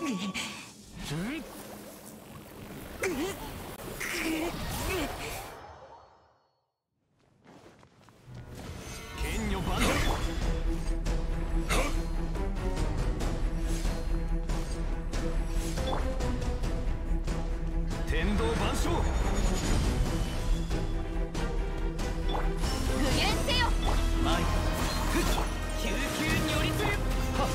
剣女万丈。天道万象。 具現せよ。 前救急に寄りする。はっ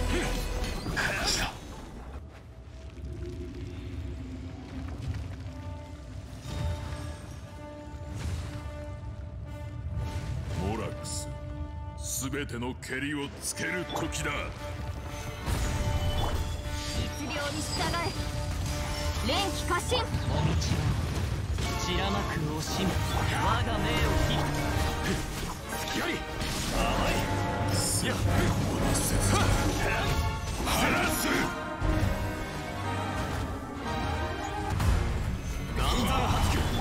モラクス、すべてのけりをつける時だ。 律令に従え。連気過信。 もみち散らまく惜しむ我が命を引く。隙あり甘いや戻せず離す。 岩山発球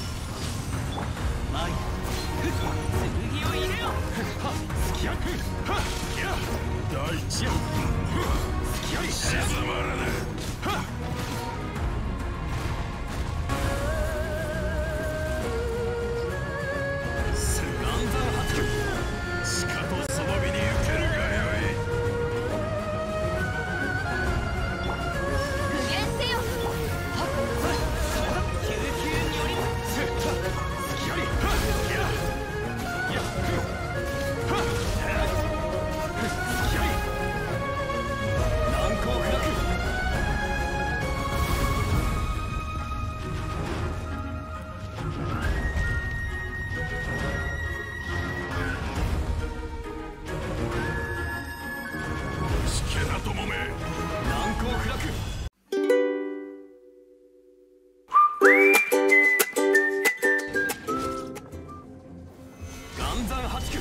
前剣を入れよ。はっ隙ありはっや大地や隙あり静まらぬ。 はっしかとその身に受けるがよい。 具現せよ。 救急により隙ありや隙あり難攻不落。 けなともめ難攻不落。岩山八九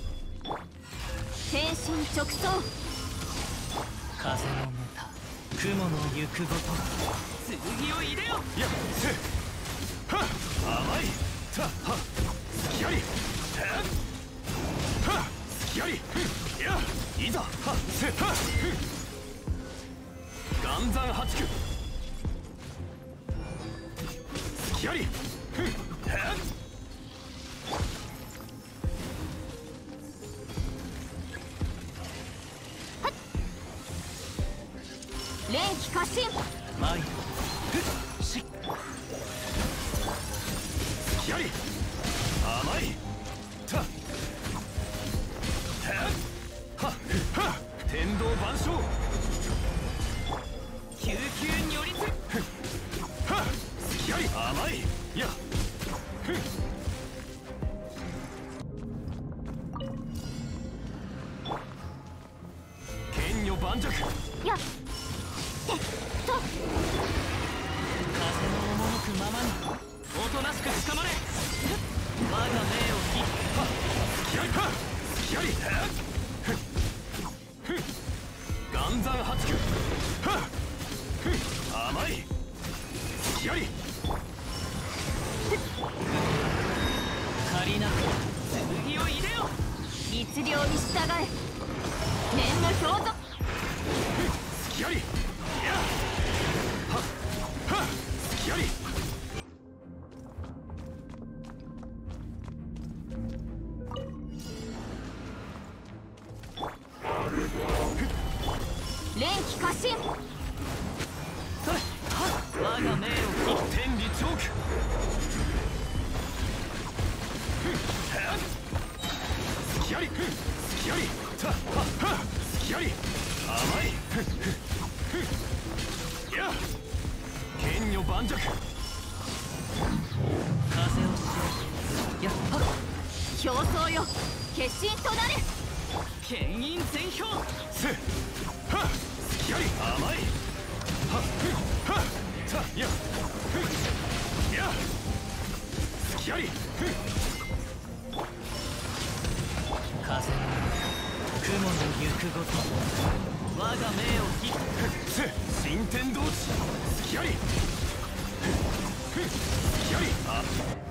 天心直送。 風のむた雲の行くごと剣を入れよ。やせはっ甘いたはっ隙ありはっ隙ありやいざはっせはっ岩山八九隙ありはっ連気過信。 前し隙あり甘いたはっはっ天道万象救急によりつはっ隙あり甘いや剣女盤石。 やってっと。 風の赴くままにおとなしく捕まれ。我が命を引く。はっ隙ありはっ隙ありはっ岩山八九はっ甘い隙あり借りなく剣を入れよ。 律令に従え。念の表ぞ。 隙ありやはっはっ隙あり連気過信。 それはっ我が命を引く。天理チョークはっ隙あり隙ありたはっはっ隙あり甘いや剣女盤石風を知れやはっ競争よ。決心となれ。 剣印全表せはっ隙あり甘いはっはったやや隙あり風の雲の行くごと我が命を引く。せ新天道地隙あり隙ありあ